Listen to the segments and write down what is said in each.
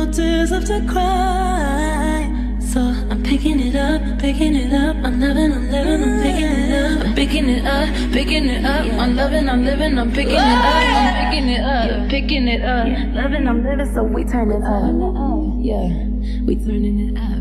no tears left to cry. So I'm picking it up, picking it up. I'm living, I'm living, I'm picking it up. I'm picking it up, picking it up. I'm loving, I'm living, I'm picking it up. I'm picking it up, picking it up. Loving, I'm living, so we turn it up. Yeah, we turning it up.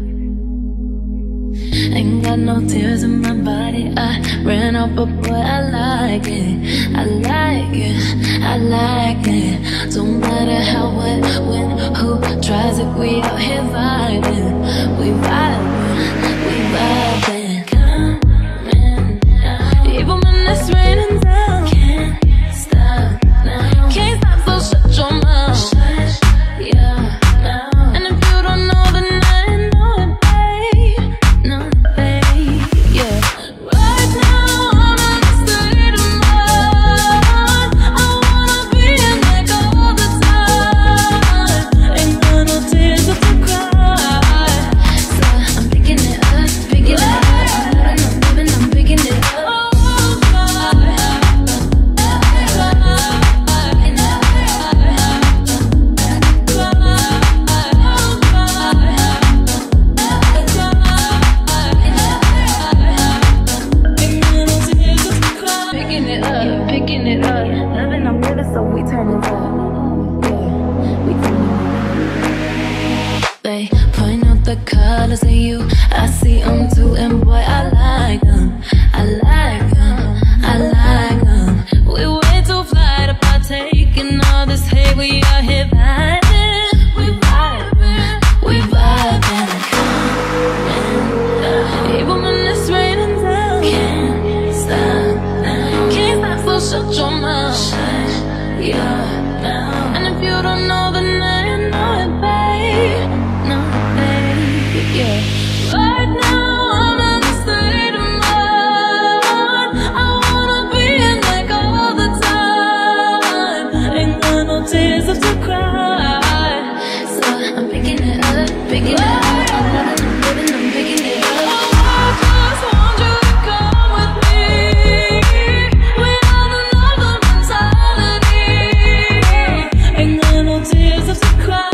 Ain't got no tears in my body. I ran out, but boy, I like it. I like it, I like it. Don't matter how, what, when, who tries it. We out here vibing. We vibing, we vibing. Coming down. Even when it's raining down. Can't stop now. Can't stop, so shut your mouth. Shut your mouth. And if you don't know, then I know it, babe. Know it, babe. Yeah. Right now, I'm in a state of mind. I wanna be in like all the time. Ain't got no tears left to cry. So I'm picking it up, picking it up. I'm living, I'm picking it up. Picking it up, picking it up. Loving, I'm living, so we turn it up. Yeah, we turn it up. They point out the colors in you. I see them too, and boy, I like them. I like them, I like them. We way too fly to partake in all this hate. We out here vibing. We vibing, we vibing. Coming down. Even when it's raining down. Can't stop now. Can't stop, so shut your mouth. Shut your mouth. And if you don't know, then I know it, babe. Know it, babe. Yeah. Right now, I'm in a state of mind. I wanna be in like all the time. Ain't got no tears left to cry. So I'm picking it up, picking it up. I'm living, I'm picking it up. I just want you to come with me. We have another mentality. Ain't got no tears left to cry.